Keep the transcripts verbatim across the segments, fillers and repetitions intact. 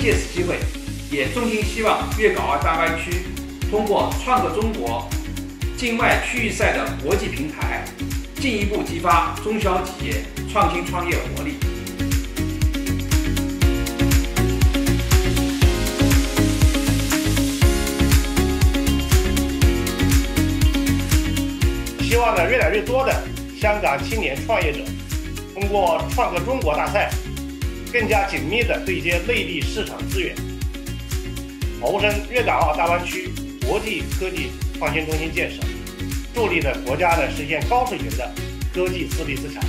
借此机会，也衷心希望粤港澳大湾区通过创客中国境外区域赛的国际平台，进一步激发中小企业创新创业活力。 希望呢，越来越多的香港青年创业者通过创客中国大赛，更加紧密地对接内地市场资源，谋生粤港澳大湾区国际科技创新中心建设，助力呢国家呢实现高水平的科技自立自强。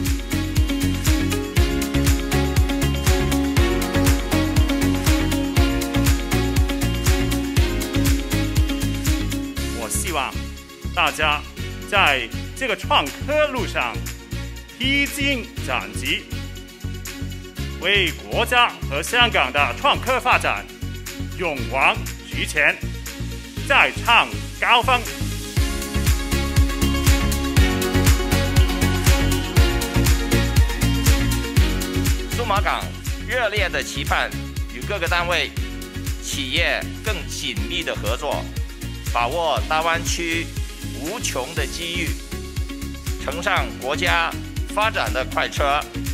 我希望大家在这个创科路上披荆斩棘，为国家和香港的创科发展勇往直前，再创高峰。 数码港热烈的期盼与各个单位、企业更紧密的合作，把握大湾区无穷的机遇，乘上国家发展的快车，